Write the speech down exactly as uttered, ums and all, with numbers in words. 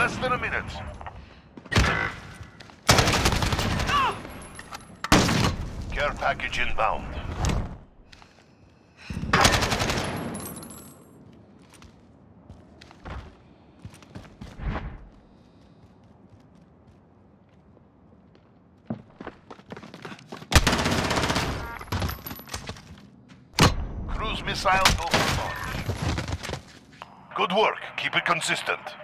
Less than a minute. Care package inbound. Cruise missiles over launch. Good work. Keep it consistent.